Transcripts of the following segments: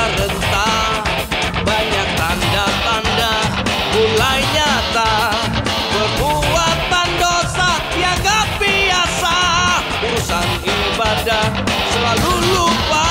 rentah, banyak tanda-tanda mulai nyata. Perbuatan dosa tiada biasa, urusan ibadah selalu lupa.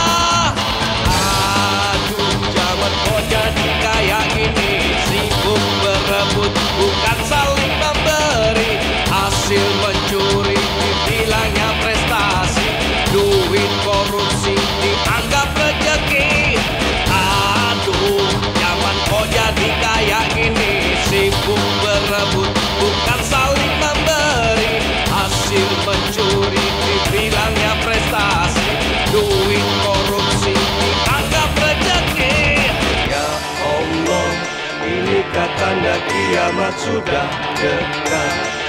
Aduh, jangan kau jadi kayak gini, sibuk berebut bukan saling memberi. Hasil mencuri dibilangnya prestasi, duit korupsi dianggap rezeki. Aduh, jangan kau jadi kayak gini, sibuk berebut bukan saling memberi. Hasil mencuri dibilangnya prestasi, duit korupsi dianggap rezeki. Ya Allah, inikah tanda kiamat sudah dekat?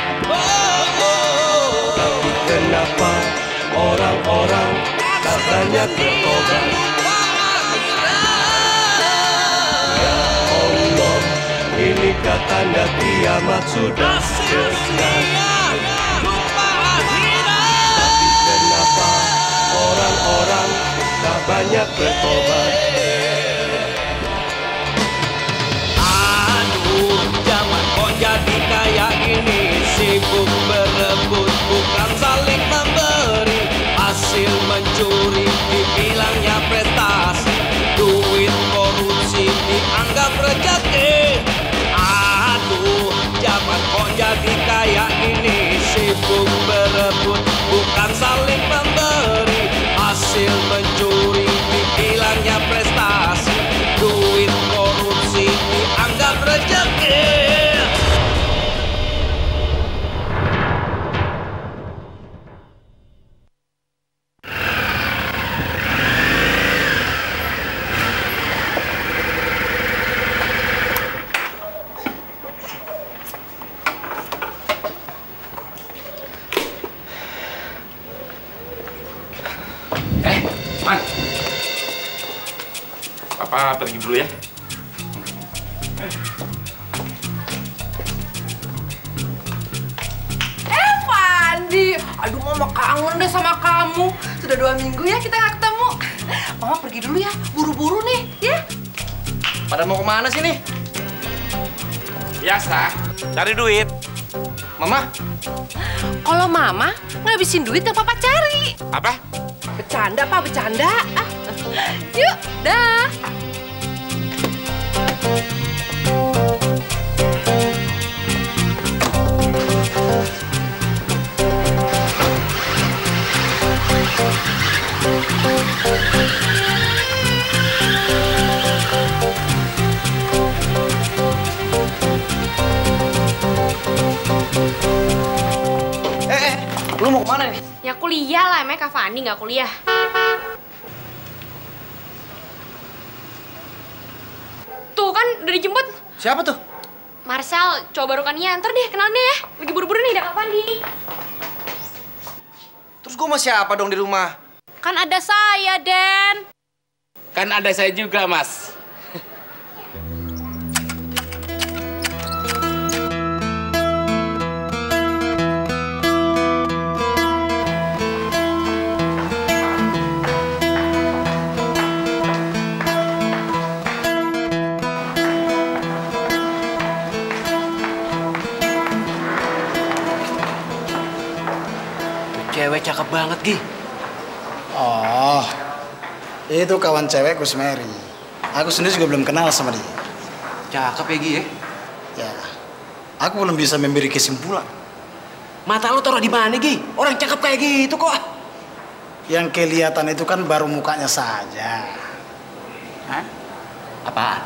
Tapi kenapa orang-orang tak banyak bertobat? Ya Allah, inikah tanda kiamat sudah dekat? Tapi kenapa orang-orang tak banyak bertobat? Aduh, jangan kok jadi kayak gini, sibuk berebut bukan saling memberi. Hasil mencuri dibilangnya prestasi, duit korupsi dianggap rezeki. Aduh, jangan kok jadi kayak gini, sibuk berebut bukan saling memberi. Hasil mencuri dibilangnya prestasi, duit korupsi dianggap rezeki. Man, Papa pergi dulu ya. Fandi, aduh Mama kangen deh sama kamu. Sudah 2 minggu ya kita nggak ketemu. Mama pergi dulu ya, buru-buru nih, ya. Pada mau kemana sih nih? Biasa, cari duit. Mama? Kalau Mama ngabisin duit yang Papa cari. Apa? Bercanda, Pak, bercanda. Yuk, dah. Lu mau kemana nih? Ya kuliah lah, emangnya Kak Fandi nggak kuliah? Tuh kan udah dijemput. Siapa tuh? Marcel, coba baru kan iya. Ntar deh, kenalan deh ya. Lagi buru-buru nih, ada Kak Fandi. Terus gue sama siapa dong di rumah? Kan ada saya, Den. Kan ada saya juga, Mas. Cewek cakep banget, Gi. Oh, itu kawan cewekku si Mary. Aku sendiri juga belum kenal sama dia. Cakep ya, Gi ya? Ya, aku belum bisa memberi kesimpulan. Mata lu taruh di mana, Gi? Orang cakep kayak gitu kok. Yang kelihatan itu kan baru mukanya saja. Hah? Apaan?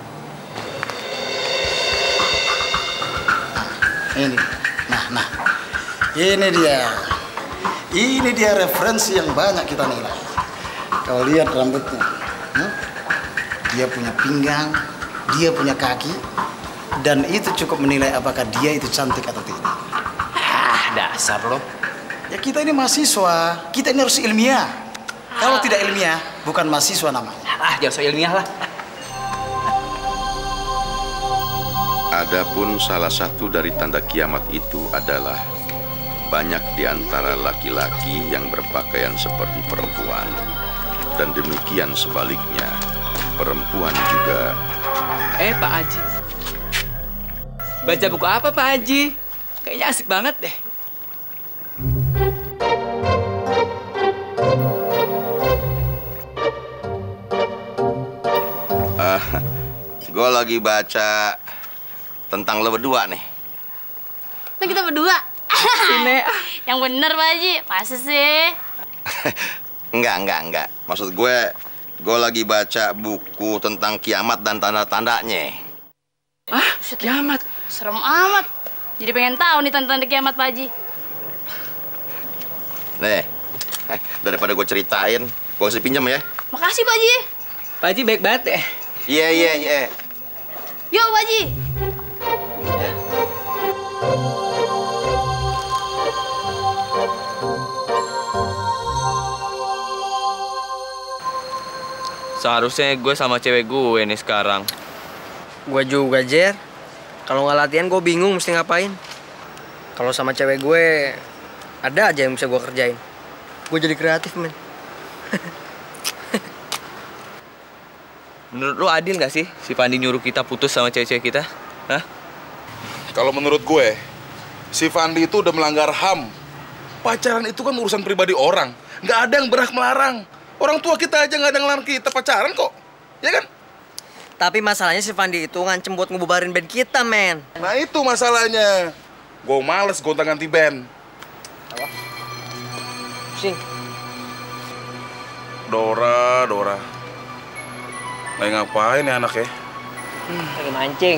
Ini. Nah. Ini dia. Ini dia referensi yang banyak kita nilai. Kau lihat rambutnya. Dia punya pinggang, dia punya kaki, dan itu cukup menilai apakah dia itu cantik atau tidak. Ah, dasar lo. Ya kita ini mahasiswa, kita ini harus ilmiah. Kalau tidak ilmiah, bukan mahasiswa namanya. Ah, jangan so ilmiah lah. Adapun salah satu dari tanda kiamat itu adalah banyak di antara laki-laki yang berpakaian seperti perempuan Dan demikian sebaliknya, perempuan juga. Pak Haji. Baca buku apa, Pak Haji? Kayaknya asik banget deh. Gue lagi baca tentang lo berdua nih. Nah, kita berdua. Sini. Yang bener, Pak Haji. Masa sih? Enggak. Maksud gue lagi baca buku tentang kiamat dan tanda-tandanya. Kiamat. Serem amat. Jadi pengen tahu nih tanda-tanda kiamat, Pak Haji. Nih, daripada gue ceritain, gue kasih pinjam ya. Makasih, Pak Haji. Pak Haji baik banget ya. Iya. Yuk, Pak Haji. Seharusnya gue sama cewek gue nih sekarang. Gue juga, Jer. Kalau nggak latihan, gue bingung mesti ngapain. Kalau sama cewek gue, ada aja yang bisa gue kerjain. Gue jadi kreatif, men. Menurut lu adil gak sih si Pandi nyuruh kita putus sama cewek-cewek kita? Hah? Kalau menurut gue, si Fandi itu udah melanggar HAM. Pacaran itu kan urusan pribadi orang. Nggak ada yang berhak melarang. Orang tua kita aja nggak ada yang ngelarang kita pacaran kok. Ya kan? Tapi masalahnya si Fandi itu ngancem buat ngebubarin band kita, men. Nah itu masalahnya. Gue males gonta-ganti band. Apa? Sing. Dora. Lagi ngapain ya anak ya? Lagi mancing.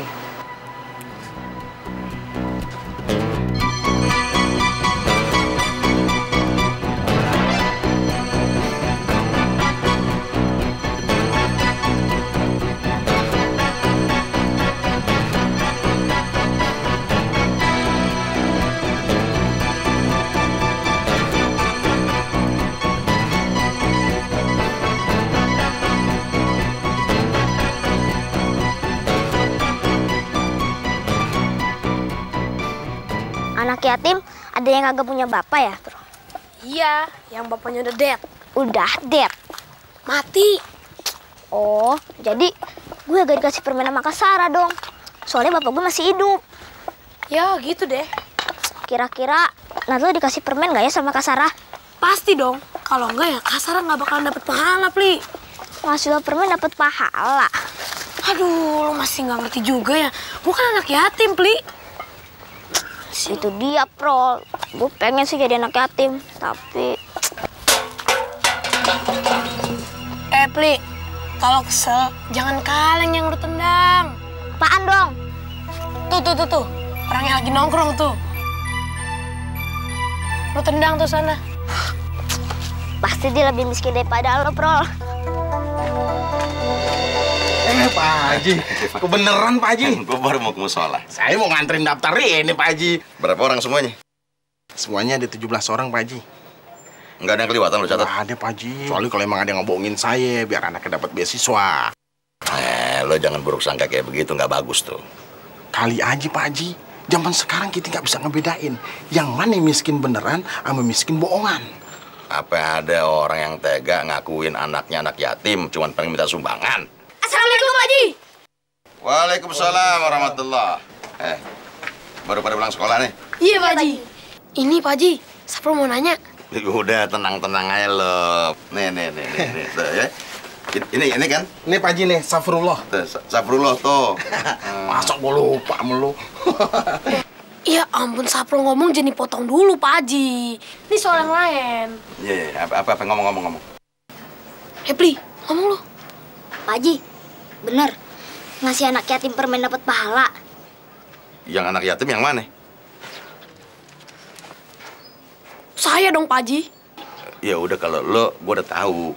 Anak yatim ada yang kagak punya bapak ya, Bro? Iya, yang bapaknya udah dead. Udah dead? Mati. Oh, jadi gue gak dikasih permen sama Kak Sarah dong. Soalnya bapak gue masih hidup. Ya, gitu deh. Kira-kira Nadlo dikasih permen gak ya sama Kak Sarah? Pasti dong. Kalau enggak ya Kak Sarah nggak bakalan dapet pahala, Pli. Ngasih lo permen dapet pahala? Aduh, lo masih nggak ngerti juga ya. Gue kan anak yatim, Pli. Itu dia, Pro. Gue pengen sih jadi anak yatim, tapi... Pli, kalau kesel, jangan kaleng yang lu tendang. Apaan dong? Tuh. Orangnya lagi nongkrong tuh. Lu tendang tuh sana. Pasti dia lebih miskin daripada lo, Pro. Pak Haji, kebeneran Pak Haji. Gue baru mau ke musola. Saya mau nganterin daftar ini Pak Haji. Berapa orang semuanya? Semuanya ada 17 orang Pak Haji. Nggak ada yang kelewatan lo catat? Nggak ada Pak Haji. Soalnya kalau emang ada yang ngebohongin saya, biar anaknya dapat beasiswa. Lo jangan buruk sangka kayak begitu, nggak bagus tuh. Kali aja Pak Haji, zaman sekarang kita nggak bisa ngebedain yang mana miskin beneran sama miskin bohongan. Apa ada orang yang tega ngakuin anaknya anak yatim, cuman pengen minta sumbangan? Assalamualaikum, Pak Haji. Waalaikumsalam warahmatullah. Baru pada pulang sekolah nih? Iya, Pak Haji. Ini Pak Haji, Sapro mau nanya. Udah tenang-tenang aja lo. Nih. Tuh, ya. Ini kan? Ini Pak Haji nih, Safrullah. Tuh, Safrullah tuh. Masa gue lupa melu. Ya ampun, Sapro ngomong jadi potong dulu, Pak Haji. Ini soal yang lain. Iya, apa ngomong. Pli, ngomong lu. Pak Haji, bener. Ngasih anak yatim permen dapat pahala. Yang anak yatim yang mana? Saya dong, Pak Haji. Ya udah kalau lo, gue udah tahu.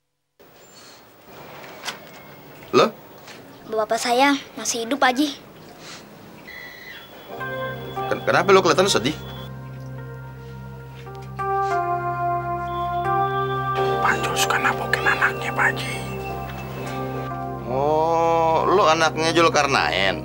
Lo? Bapak saya masih hidup, Pak Haji. Kenapa lo kelihatan sedih? Pak Jul suka nabokin anaknya Pak Haji. Oh, lo anaknya Julkarnaen.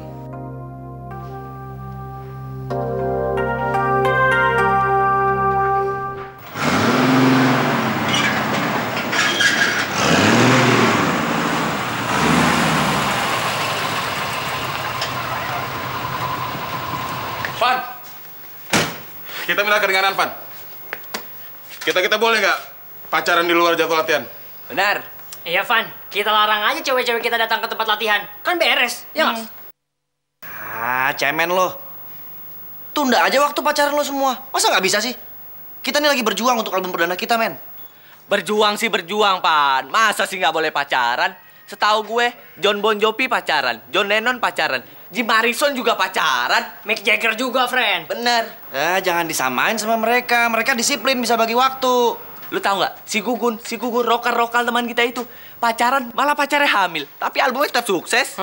kita minta keringanan, Van. Kita boleh nggak pacaran di luar jadwal latihan? Benar. Iya, Van. Kita larang aja cewek-cewek kita datang ke tempat latihan. Kan beres, ya nggak? Cemen lo. Tunda aja waktu pacaran lo semua. Masa nggak bisa sih? Kita nih lagi berjuang untuk album perdana kita, men. Berjuang sih berjuang, Pan. Masa sih nggak boleh pacaran? Setahu gue, John Bon Jovi pacaran, John Lennon pacaran, Jim Morrison juga pacaran, Mick Jagger juga, friend. Bener. Jangan disamain sama mereka. Mereka disiplin, bisa bagi waktu. Lu tahu nggak? Si Gugun rokal teman kita itu pacaran, malah pacarnya hamil, tapi albumnya tetap sukses.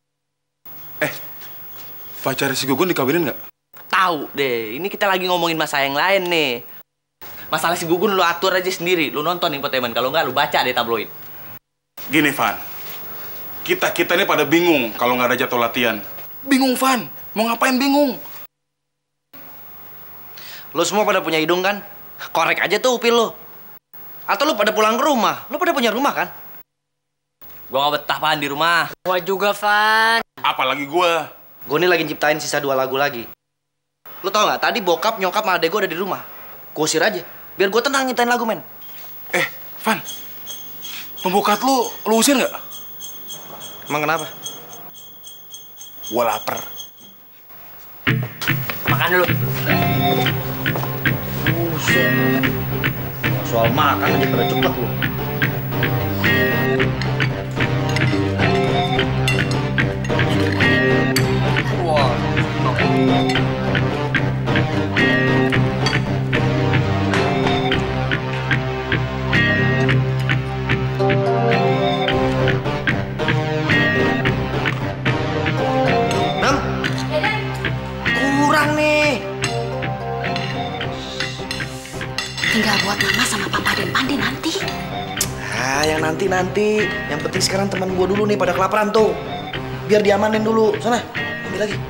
Pacar si Gugun dikawinin nggak? Tahu deh, ini kita lagi ngomongin masalah yang lain nih. Masalah si Gugun lu atur aja sendiri, lu nonton infotainment, kalau nggak lu baca deh tabloid. Gini, Van. Kita ini pada bingung kalau nggak ada jadwal latihan. Bingung, Van. Mau ngapain bingung? Lo semua pada punya hidung kan? Korek aja tuh upil lo. Atau lo pada pulang ke rumah? Lo pada punya rumah kan? Gua nggak betah, Pan, di rumah. Gua juga, Van. Apalagi gua. Gue nih lagi nyiptain sisa 2 lagu lagi. Lo tau nggak? Tadi bokap, nyokap, sama adek gue ada di rumah. Gue usir aja. Biar gue tenang nyiptain lagu, men. Van. Pembokat lu usir nggak? Emang kenapa? Gua lapar. Makan dulu. Soal makan aja pada cepet lo. Wah. Kurang nih. Tinggal buat mama sama papa dan Pandi nanti. Yang nanti. Yang penting sekarang teman gue dulu nih pada kelaparan tuh. Biar diamanin dulu. Sana, ambil lagi.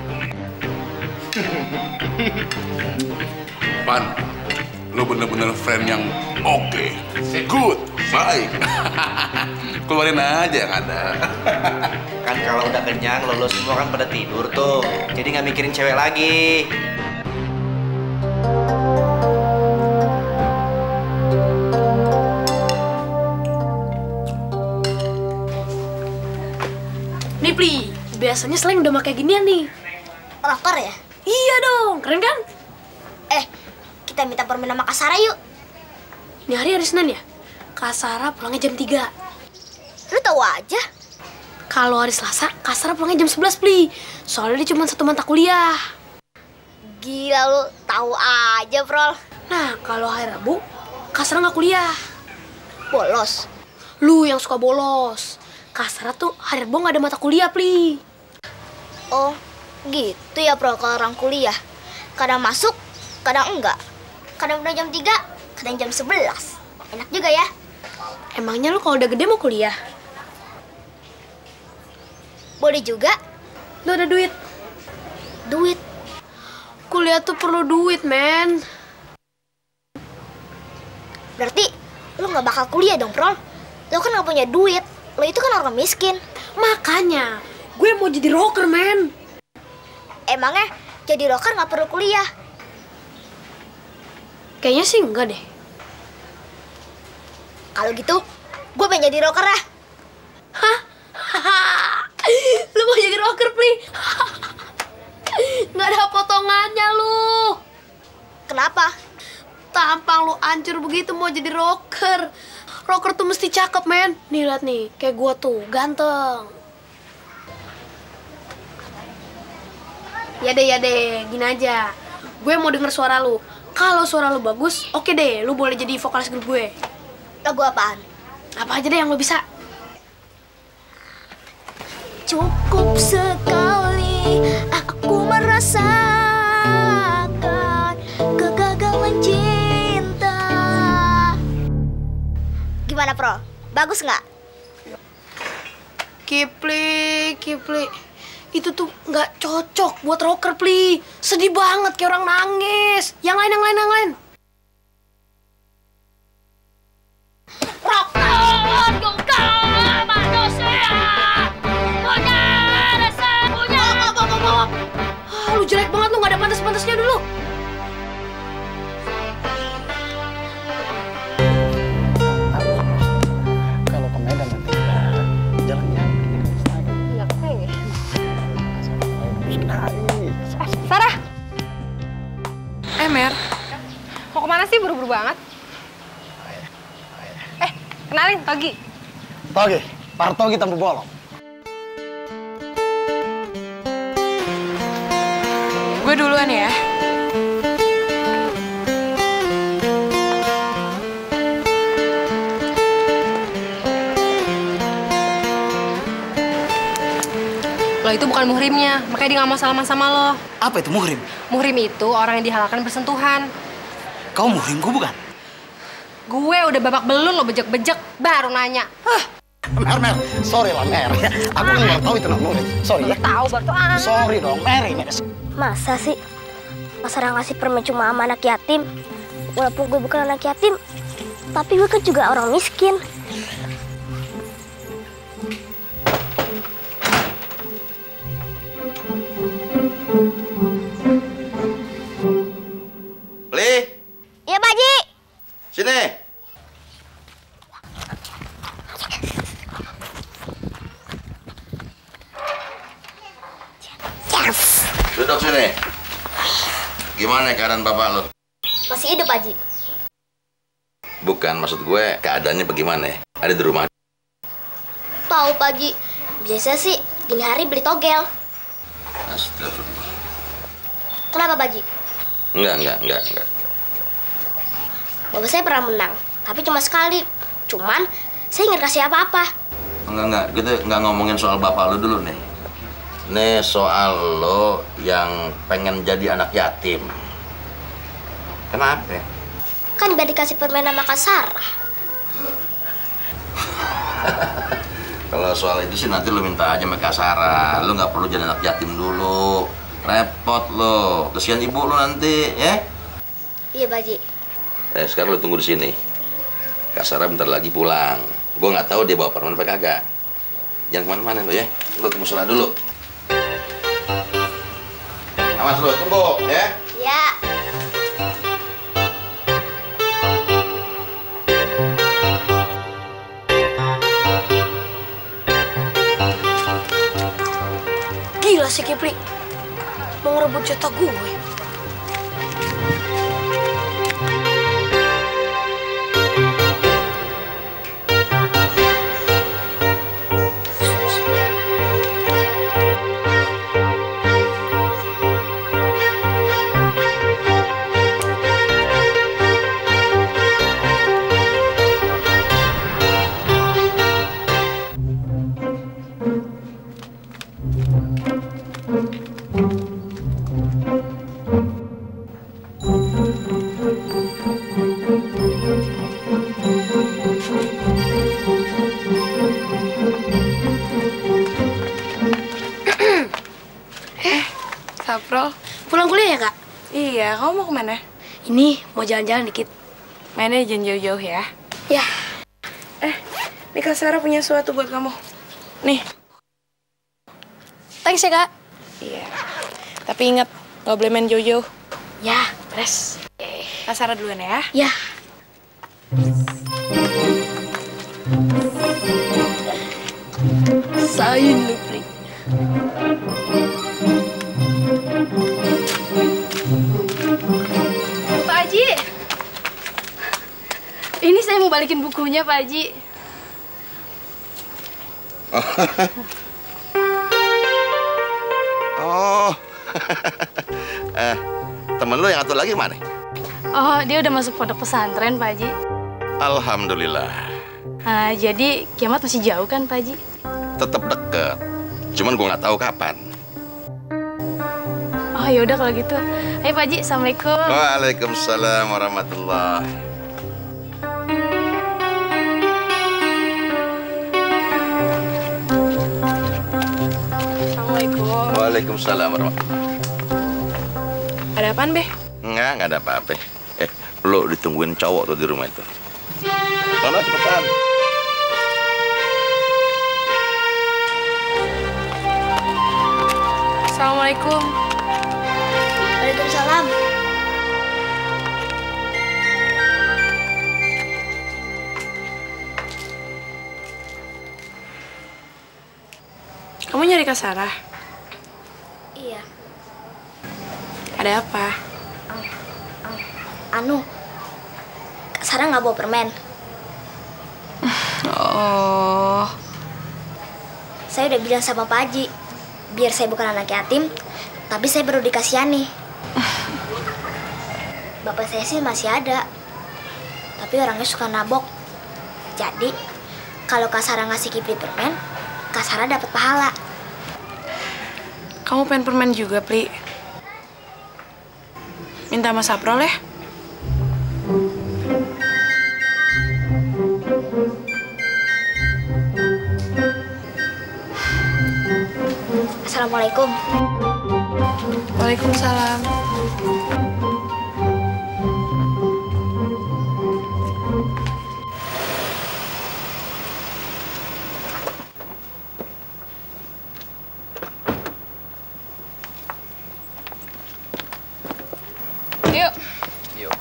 Van, lu bener-bener friend yang oke. Good, baik. Keluarin aja yang ada. Kan kalau udah kenyang, lo semua kan pada tidur tuh. Jadi nggak mikirin cewek lagi. Nih, Pli. Biasanya slang udah pakai ginian nih. Rocker ya? Iya dong, keren kan? Kita minta permen sama Kasara yuk. Ini hari Senin ya? Kasara pulangnya jam 3. Lu tahu aja. Kalau hari Selasa, Kasara pulangnya jam 11, Pli. Soalnya dia cuma 1 mata kuliah. Gila lu, tahu aja, Prol. Nah, kalau hari Rabu, Kasara nggak kuliah. Bolos. Lu yang suka bolos. Kasara tuh hari Rabu nggak ada mata kuliah, Pli. Oh, gitu ya, Prol, kalau orang kuliah. Kadang masuk, kadang enggak. Kadang udah jam 3, kadang jam 11. Enak juga ya. Emangnya lu kalau udah gede mau kuliah? Boleh juga. Lu ada duit? Duit? Kuliah tuh perlu duit, men. Berarti lu nggak bakal kuliah dong, Prol. Lu kan nggak punya duit. Lu itu kan orang miskin. Makanya, gue mau jadi rocker, men. Emangnya jadi rocker nggak perlu kuliah? Kayaknya sih enggak deh. Kalau gitu, gue pengen jadi rocker lah. Hah? Lu mau jadi rocker, Pli? Nggak ada potongannya, lu. Kenapa? Tampang lu hancur begitu mau jadi rocker. Rocker tuh mesti cakep, men. Nih, liat nih. Kayak gua tuh, ganteng. Ya deh. Gini aja. Gue mau denger suara lu. Kalau suara lu bagus, oke deh. Lu boleh jadi vokalis grup gue. Lagu apaan? Apa aja deh yang lu bisa. Cukup sekali aku merasakan kegagalan cinta. Gimana, Pro? Bagus nggak? Kipli. Itu tuh nggak cocok buat rocker, Pli. Sedih banget kayak orang nangis. Yang lain. Rocker juga manusia punya rasa punya. Lu jelek banget, lu nggak ada pantas-pantasnya dulu. sih buru-buru banget? Kenalin, Togi. Togi, Partogi Tampu Bolong. Gue duluan ya. Lo itu bukan muhrimnya, makanya dia nggak mau salaman sama lo. Apa itu muhrim? Muhrim itu orang yang dihalalkan bersentuhan. Kau muhrimku bukan? Gue udah babak belur lo bejek-bejek, baru nanya. Mer, sorry lah Mer. Aku nggak tahu itu nama muhrim. Sorry ya. Tahu baru Sorry dong, Mer. Masa sih? Masa orang ngasih permen cuma sama anak yatim? Walaupun gue bukan anak yatim, tapi gue kan juga orang miskin. Li. Iya, Pak Haji. Sini. Yes. Duduk sini. Gimana keadaan bapak lo? Masih hidup, Pak Haji. Bukan, maksud gue keadaannya bagaimana? Ada di rumah? Tahu, Pak Haji. Biasa sih gini hari beli togel. Astagfirullah. Kenapa, Pak Haji? Enggak. Bapak saya pernah menang, tapi cuma sekali. Cuman saya nggak kasih apa-apa. Enggak. Kita nggak ngomongin soal bapak lo dulu nih. Nih soal lo yang pengen jadi anak yatim. Kenapa? Kan biar dikasih permen sama Kak Sarah. Kalau soal itu sih nanti lo minta aja sama Kak Sarah. Lo nggak perlu jadi anak yatim dulu. Repot lo. Kesian ibu lo nanti, ya? Iya, Pak Haji. Sekarang lo tunggu di sini. Kak Sarah bentar lagi pulang. Gue nggak tahu dia bawa permen apa kagak. Jangan kemana-mana lo ya. Lo ke musola dulu. Awas lo, tunggu ya. Ya. Gila si Kipri. Mau ngerebut jatah gue. Saprol, pulang kuliah ya, Kak? Iya, kamu mau kemana? Ini mau jalan-jalan dikit. Mainnya jangan jauh-jauh ya. Ya. Nih Kak Sarah punya sesuatu buat kamu. Nih. Thanks ya, Kak. Iya. Tapi ingat, nggak boleh main jauh-jauh. Ya, beres. Kak Sarah duluan ya. Ya. Sayin lu, Pri. Pak Haji. Ini saya mau balikin bukunya, Pak Haji. Oh. Temen lo yang satu lagi mana? Oh, dia udah masuk pondok pesantren, Pak Haji. Alhamdulillah. Jadi kiamat masih jauh kan, Pak Haji? Tetap deket. Cuman gue nggak tahu kapan. Oh, yaudah kalau gitu. Ayo, Pak Haji. Assalamualaikum. Waalaikumsalam warahmatullahi. Assalamualaikum. Waalaikumsalam warahmatullahi. Ada apaan, Be? Nggak ada apa-apa. Lo ditungguin cowok tuh di rumah itu. Sono cepetan. Assalamualaikum. Waalaikumsalam. Kamu nyari Kak Sarah? Iya. Ada apa? Anu, Sarah nggak bawa permen. Oh. Saya udah bilang sama Pak Haji, biar saya bukan anak yatim, tapi saya baru dikasihani. Bapak saya sih masih ada, tapi orangnya suka nabok. Jadi, kalau Kak Sarah ngasih Kipli permen, Kak Sarah dapat pahala. Kamu pengen permen juga, Pli? Minta sama Saprol ya? Assalamualaikum. Waalaikumsalam. Yuk. Yuk.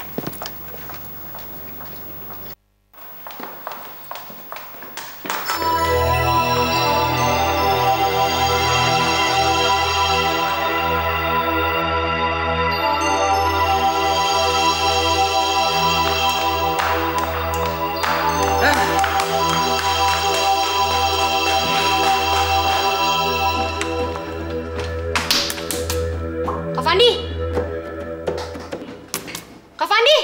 Kak Fandi. Kak Fandi.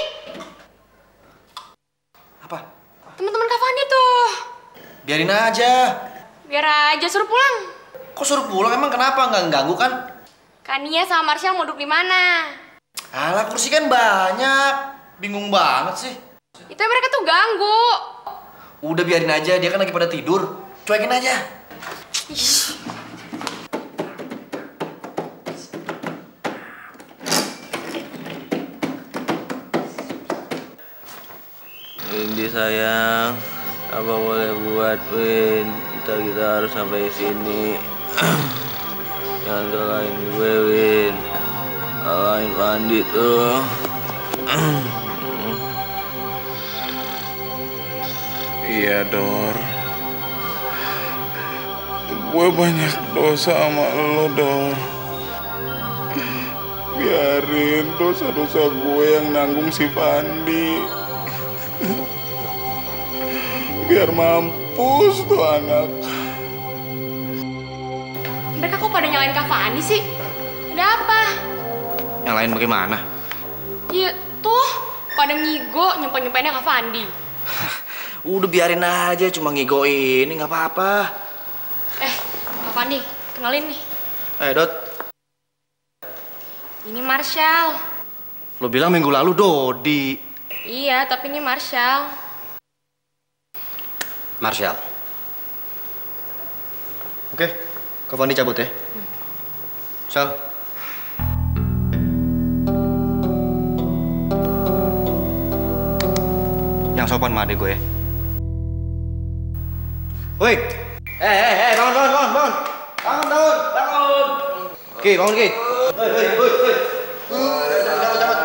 Apa? Teman-teman Kak Fandi tuh. Biarin aja. Biar aja suruh pulang. Kok suruh pulang? Emang kenapa? Nggak ganggu kan? Kania sama Marshall mau duduk di mana? Alah, kursi kan banyak. Bingung banget sih. Itu mereka tuh ganggu. Udah biarin aja, dia kan lagi pada tidur. Cuekin aja. Windy sayang, apa boleh buat Win? Kita harus sampai sini. Jangan salahin gue, Win. Salahin Pandi tuh. Iya, Dor. Gue banyak dosa sama lo, Dor. Biarin dosa-dosa gue yang nanggung si Pandi. Biar mampus tuh anak. Mereka kok pada nyalain Kak Fandi sih? Ada apa? Yang lain bagaimana? Ya tuh, pada ngigo nyempeng-nyempengnya Kak Fandi. Udah biarin aja, cuma ngigoin, nggak apa-apa. Kak Fandi, kenalin nih. Dot. Ini Marshall. Lo bilang minggu lalu Dodi. Iya, tapi ini Marshall. Marshall. Oke, Kak Fandi cabut ya. Sal. Yang sopan sama adek gue ya. Woi. Bangun. Bangun. Oke, bangun, Ki. Woi. Cabut.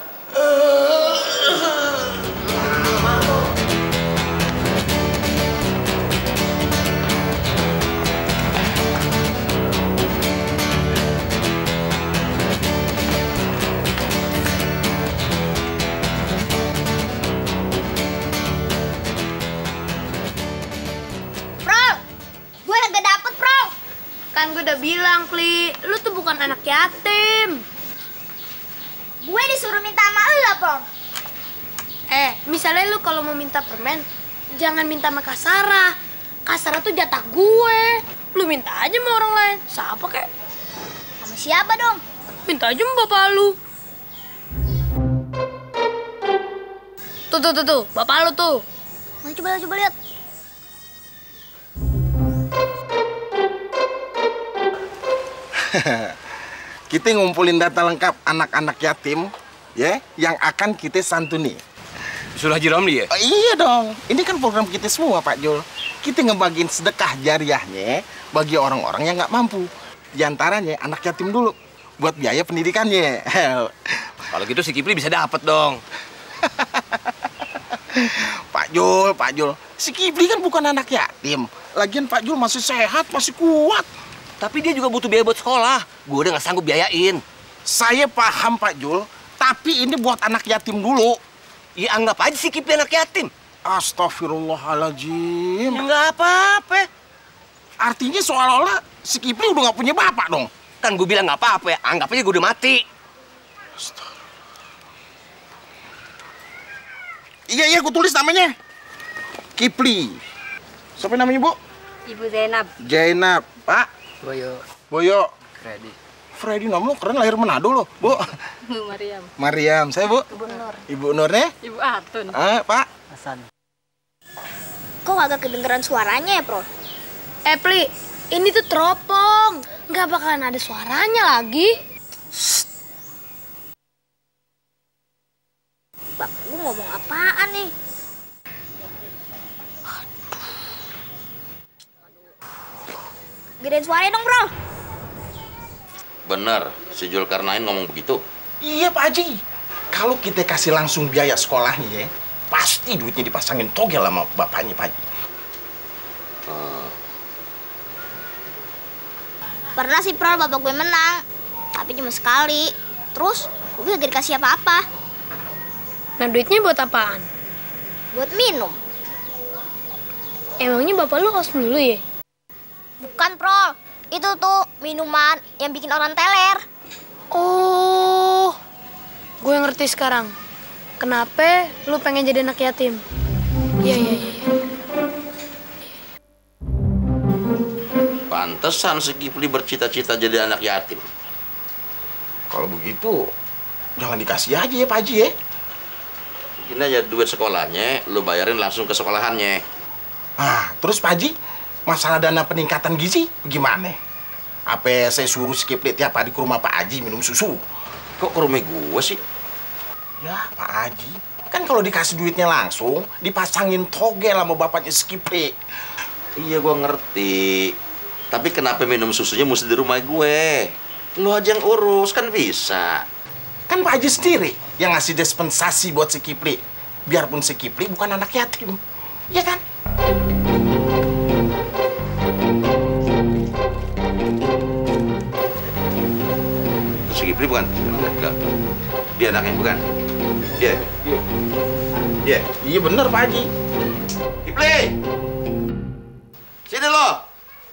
Kan gue udah bilang, Pli, lu tuh bukan anak yatim. Gue disuruh minta sama lo, Prom. Misalnya lu kalau mau minta permen, jangan minta sama Kak Sarah. Kak Sarah tuh jatah gue. Lu minta aja sama orang lain. Siapa kek? Sama siapa dong? Minta aja sama bapak lu. Tuh, bapak lu tuh. Coba lihat. Kita ngumpulin data lengkap anak-anak yatim, ya, yang akan kita santuni. Sudah Haji Ramli ya? Oh, iya dong, ini kan program kita semua, Pak Jul. Kita ngebagiin sedekah jariahnya bagi orang-orang yang nggak mampu. Di antaranya anak yatim dulu, buat biaya pendidikannya. Kalau gitu si Kipli bisa dapat dong. Pak Jul, si Kipli kan bukan anak yatim. Lagian Pak Jul masih sehat, masih kuat. Tapi dia juga butuh biaya buat sekolah. Gue udah nggak sanggup biayain. Saya paham Pak Jul, tapi ini buat anak yatim dulu. Ya anggap aja si Kipli anak yatim. Astagfirullahaladzim. Ya nggak apa-apa. Artinya seolah-olah si Kipli udah nggak punya bapak dong. Kan gue bilang nggak apa-apa ya. Anggap aja gue udah mati. Iya, gue tulis namanya. Kipli. Siapa namanya, Bu? Ibu Zainab. Zainab. Pak? Boyo. Freddy namanya keren, lahir Manado loh, Bu. Bu Mariam. Mariam. Saya, Bu? Ibu Nur. Ibu Nurnya? Ibu Atun. Pak? Hasan. Kok agak kedengeran suaranya ya, Pro? Pli, ini tuh teropong. Nggak bakalan ada suaranya lagi. Bapak lu ngomong apaan nih? Gedein suaranya dong, Bro. Bener, si Zulkarnain ngomong begitu. Iya, Pak Haji. Kalau kita kasih langsung biaya sekolahnya ya, pasti duitnya dipasangin togel sama bapaknya, Pak Haji. Pernah sih, Pro, bapak gue menang. Tapi cuma sekali. Terus, gue gak dikasih apa-apa. Nah, duitnya buat apaan? Buat minum. Emangnya bapak lu kos dulu ya? Bukan, Pro. Itu tuh minuman yang bikin orang teler. Oh, gue ngerti sekarang. Kenapa lu pengen jadi anak yatim? Iya. Pantesan si Kipli bercita-cita jadi anak yatim. Kalau begitu, jangan dikasih aja ya, Pak Haji ya. Ini aja duit sekolahnya, lu bayarin langsung ke sekolahannya. Terus Pak Haji, masalah dana peningkatan gizi gimana? Apa saya suruh si Kipli tiap hari ke rumah Pak Haji minum susu? Kok ke rumah gua sih? Ya, Pak Haji. Kan kalau dikasih duitnya langsung, dipasangin togel sama bapaknya si Kipli. Iya, gua ngerti. Tapi kenapa minum susunya mesti di rumah gue? Lu aja yang urus, kan bisa. Kan Pak Haji sendiri yang ngasih dispensasi buat si Kipli. Biarpun si Kipli bukan anak yatim. Iya kan? Si Kipli bukan? Enggak. Dia anaknya bukan? Iya. Iya bener Pak Haji. Kipli! Sini lo!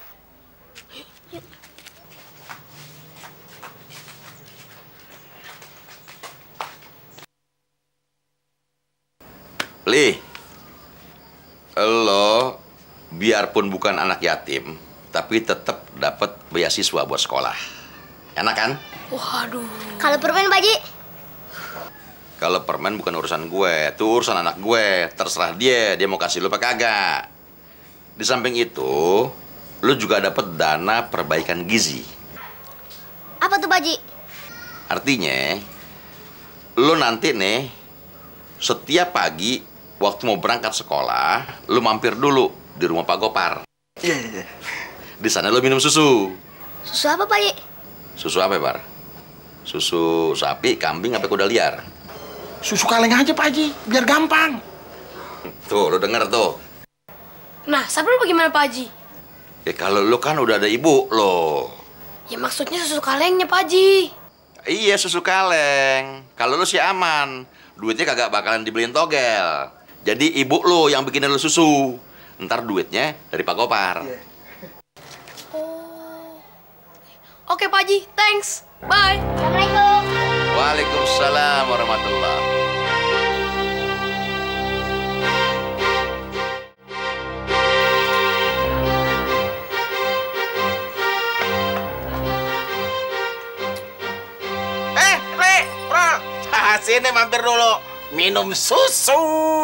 Li, lo biarpun bukan anak yatim, tapi tetap dapat beasiswa buat sekolah. Enak kan? Waduh. Kalau permen, Pak Haji? Kalau permen bukan urusan gue, itu urusan anak gue. Terserah dia mau kasih lo apa kagak. Di samping itu, lo juga dapat dana perbaikan gizi. Apa tuh, Pak Haji? Artinya, lo nanti nih, setiap pagi waktu mau berangkat sekolah, lu mampir dulu di rumah Pak Gopar. Iya. Di sana lu minum susu. Susu apa, Pak Haji? Susu apa, Bar? Susu sapi, kambing, apa kuda liar? Susu kaleng aja, Pak Haji, biar gampang. Tuh, lu denger tuh. Nah, sabar bagaimana, Pak Haji? Ya kalau lu kan udah ada ibu lo. Ya maksudnya susu kalengnya, Pak Haji. Iya, susu kaleng. Kalau lu sih aman, duitnya kagak bakalan dibeliin togel. Jadi ibu lo yang bikinin lo susu. Ntar duitnya dari Pak Gopar. Oke, Pak Haji, thanks. Bye. Assalamualaikum. Waalaikumsalam warahmatullahi. Sini mampir dulu. Minum susu.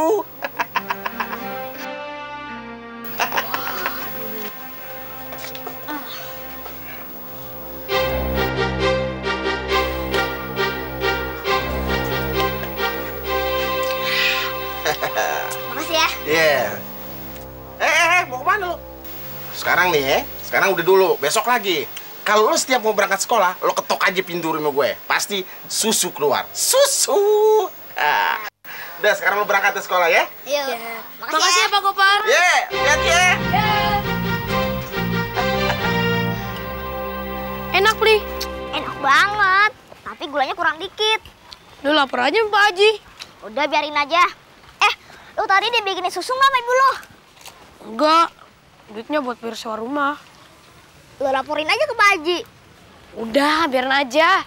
Makasih ya. Iya. Mau kemana lo? Sekarang nih ya. Sekarang udah dulu. Besok lagi. Kalau lo setiap mau berangkat sekolah, lo ketok aja pintu rumah gue. Pasti susu keluar. Susu. Udah, sekarang lo berangkat ke sekolah ya? Iya. Makasih ya, Pak Gopar. Iya, hati-hati ya. Enak, Pli. Enak banget. Tapi gulanya kurang dikit. Lu lapar aja, Pak Haji. Udah biarin aja. Lu tadi dibikinin susu nggak sama ibu lu? Enggak, duitnya buat bayar sewa rumah. Lu laporin aja ke Pak Haji. Udah, biarin aja.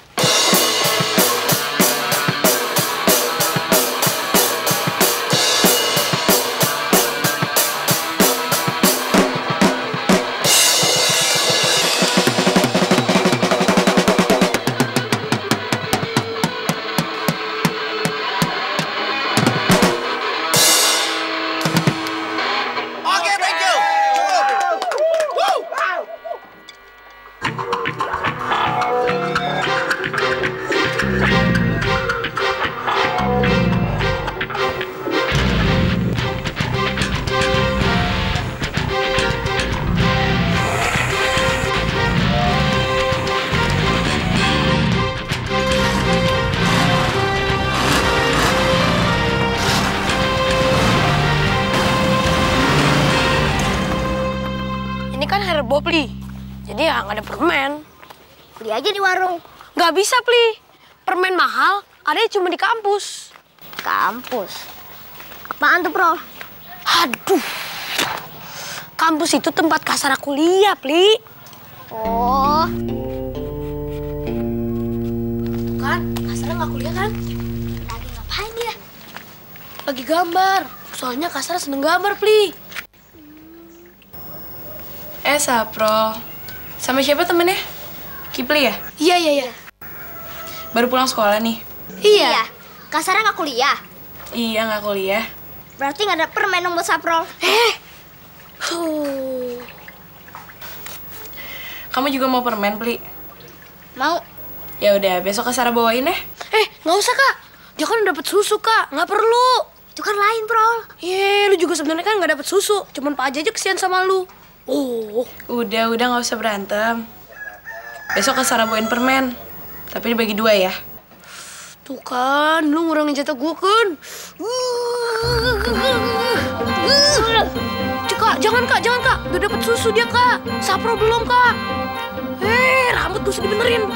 Pli, jadi ya nggak ada permen. Beli aja di warung. Nggak bisa, Pli. Permen mahal, ada cuma di kampus. Kampus? Apaan tuh, Bro? Aduh. Kampus itu tempat Kasara kuliah, Pli. Oh. Kan, Kasara nggak kuliah kan? Lagi ngapain dia? Lagi gambar. Soalnya Kasara seneng gambar, Pli. Sapro. Sama siapa temennya? Kipli ya? Iya. Baru pulang sekolah nih? Iya. Kasara nggak kuliah? Iya, nggak kuliah. Berarti nggak ada permen dong buat Sapro. Kamu juga mau permen, Pli? Mau. Ya udah, besok Kasara bawain ya. Nggak usah, Kak. Dia kan udah dapet susu, Kak. Nggak perlu. Itu kan lain, Bro. Lu juga sebenarnya kan nggak dapet susu. Cuman Pak Haji aja kesian sama lu. Udah nggak usah berantem. Besok Kasara bawain permen, tapi dibagi 2 ya. Tuh kan, lu ngurangin jatah gue kan. Kak, jangan Kak. Udah dapet susu dia, Kak. Sapro belum, Kak. Rambut gue sudah dibenerin.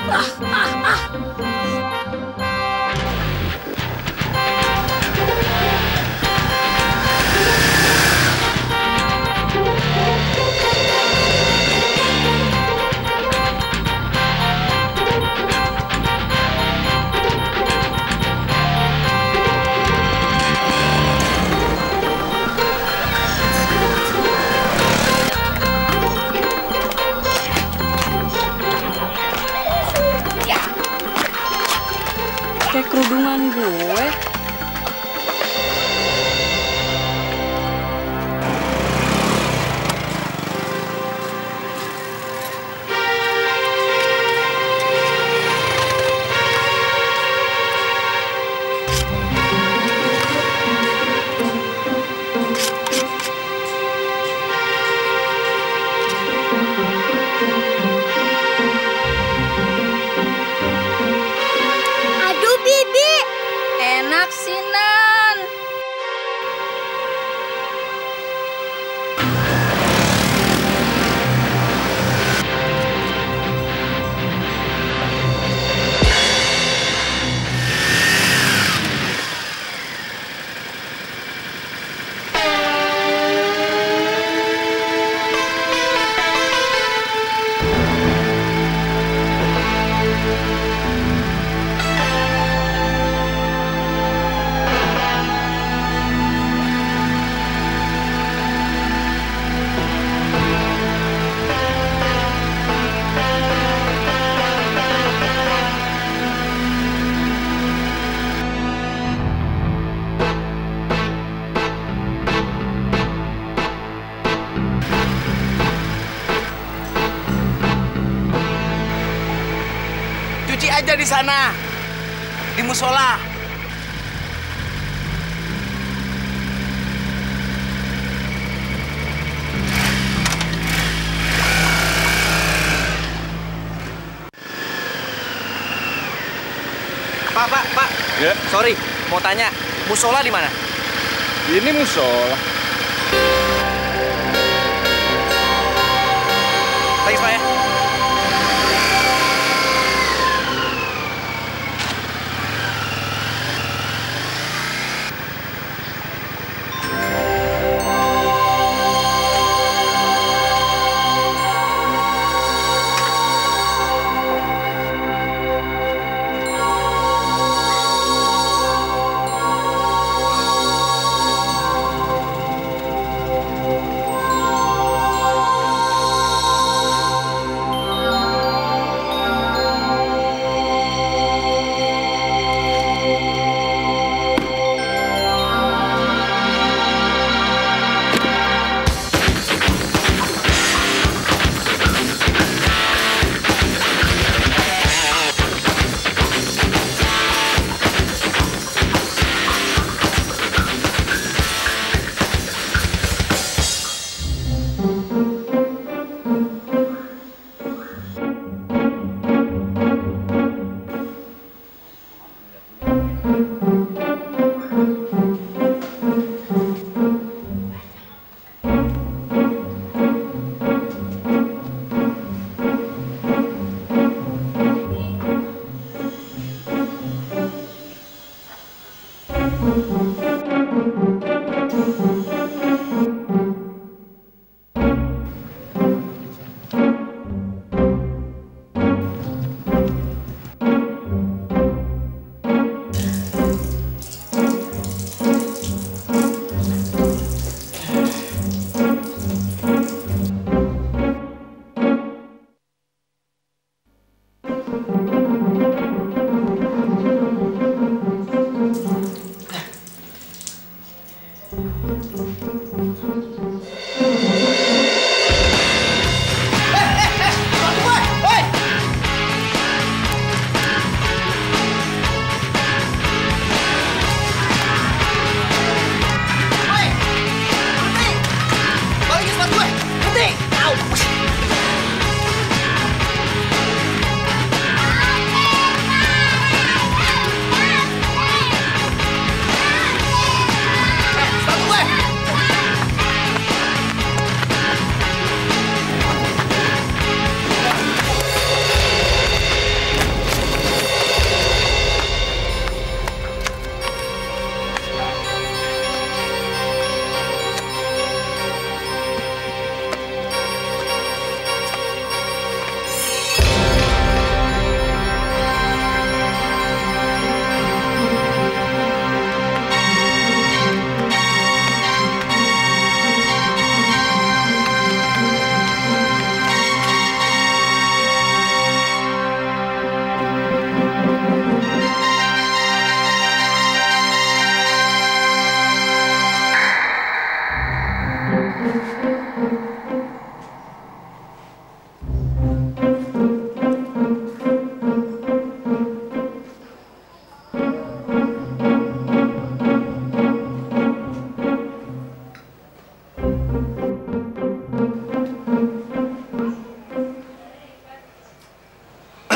Kayak kerudungan gue. Enak sih, Nan. Cuci aja di sana, di musola. Pak. Ya. Sorry, mau tanya, musola di mana? Ini musola. Thanks, Pak ya.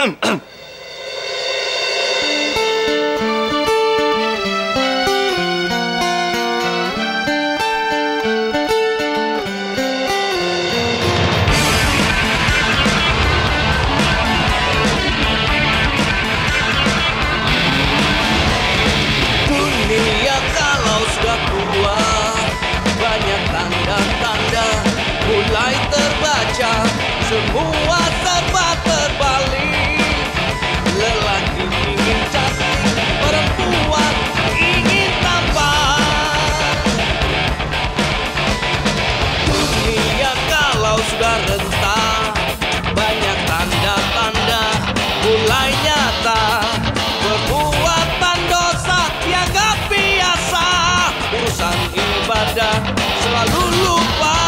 Dunia kalau sudah kuat, banyak tanda-tanda mulai terbaca. Semua serba terbalik. Lelaki ingin cantik, perempuan ingin tampan. Dunia kalau sudah rentan, banyak tanda-tanda mulai nyata. Perbuatan dosa tiada biasa, urusan ibadah selalu lupa.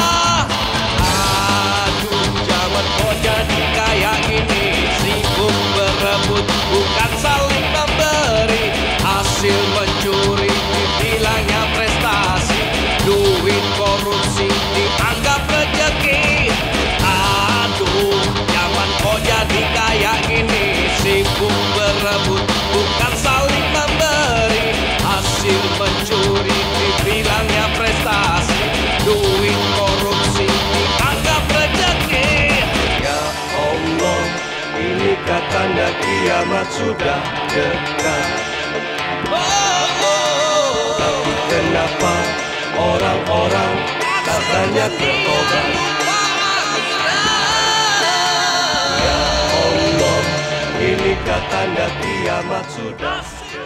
Aduh, zaman kok jadi kayak gini, sibuk berebut bukan saling memberi. Hasil mencuri dibilangnya prestasi, duit korupsi dianggap rezeki. Aduh, zaman kok jadi kayak gini, sibuk berebut bukan saling memberi. Hasil mencuri dibilangnya prestasi, duit korupsi dianggap rezeki. Ya Allah, inikah tanda kiamat sudah dekat? Tapi kenapa orang-orang tak banyak bertobat? Ya Allah, inikah tanda kiamat sudah dekat?